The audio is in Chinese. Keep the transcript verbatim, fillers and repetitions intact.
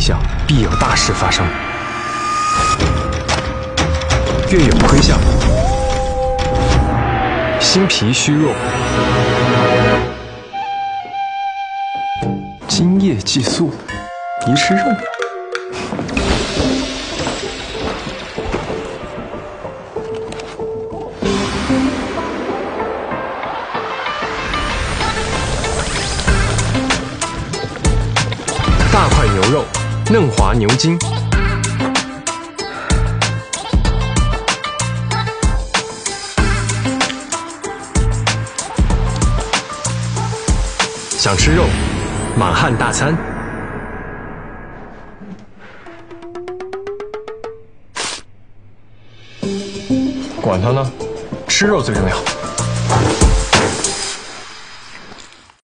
向，必有大事发生。月有亏象，心脾虚弱。今夜寄宿，宜吃肉。大块牛肉，嫩滑牛筋。想吃肉，满汉大餐。管他呢，吃肉最重要。